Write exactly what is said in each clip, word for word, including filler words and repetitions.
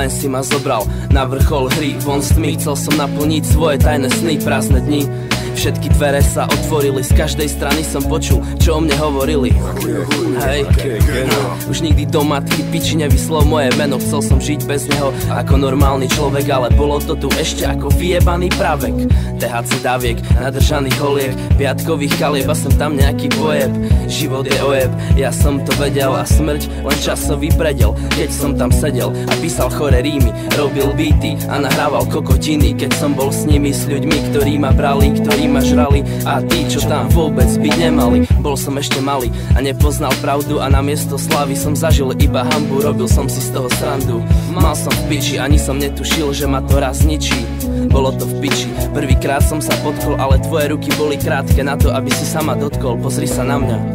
len si ma zobral na vrchol hry. Von s tmy, chcel som naplniť svoje tajné sny, prázdne dni. Všetky dvere sa otvorili, z každej strany som počul, čo o mne hovorili. Hej, no, už nikdy do matky piči nevyslov moje meno. Chcel som žiť bez neho ako normálny človek, ale bolo to tu ešte ako vyjebaný pravek. té há cé daviek, nadržaných holiek, piatkových kalieb a sem tam nejaký pojeb. Život je ojeb, ja som to vedel a smrť len časový predel. Keď som tam sedel a písal chore rímy, robil beaty a nahrával kokotiny. Keď som bol s nimi, s ľuďmi, ktorí ma brali, ktorí ma žrali a tí, čo tam vôbec byť nemali. Bol som ešte malý a nepoznal pravdu a namiesto slávy som zažil iba hanbu, robil som si z toho srandu. Mal som v piči, ani som netušil, že ma to raz ničí. Bolo to v piči, prvýkrát som sa potkol, ale tvoje ruky boli krátke na to, aby si sa ma dotkol. Pozri sa na mňa.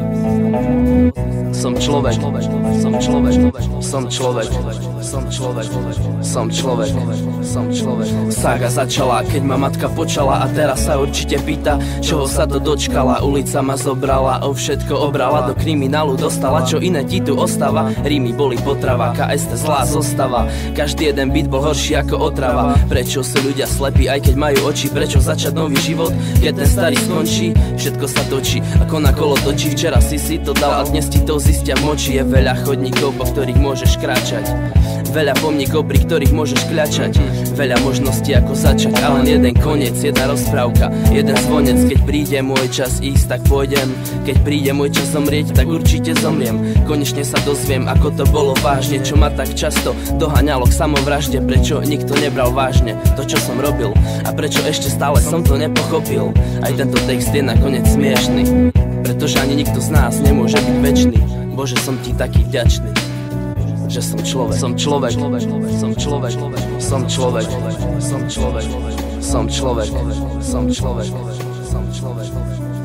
Som človek, som človek, som človek, som človek, som človek, som človek. Sága začala, keď ma matka počala a teraz sa určite pýta, čoho sa to dočkala. Ulica ma zobrala, o všetko obrala, do kriminálu dostala, čo iné ti tu ostáva. Rímy boli potrava, ká es té zlá zostava, každý jeden beat bol horší ako otrava. Prečo sú ľudia slepí, aj keď majú oči? Prečo začať nový život, keď ten starý skončí? Všetko sa točí, ako na kolo točí. Včera si si to dal a dnes ti to zistia v moči. Je veľa chodníkov, po ktorých môžeš kráčať, veľa pomníkov, pri ktorých môžeš kľačať, veľa možností ako začať a len jeden koniec, jedna rozprávka, jeden zvonec. Keď príde môj čas ísť, tak pôjdem, keď príde môj čas zomrieť, tak určite zomriem. Konečne sa dozviem, ako to bolo vážne, čo ma tak často doháňalo k samovražde. Prečo nikto nebral vážne to, čo som robil, a prečo ešte stále som to nepochopil. Aj tento text je nakoniec smiešný, pretože ani nikto z nás nemôže byť večný. Bože, som ti taký vďačný, že som človek, som človek, som človek, som človek, som človek, som človek, som človek, som človek.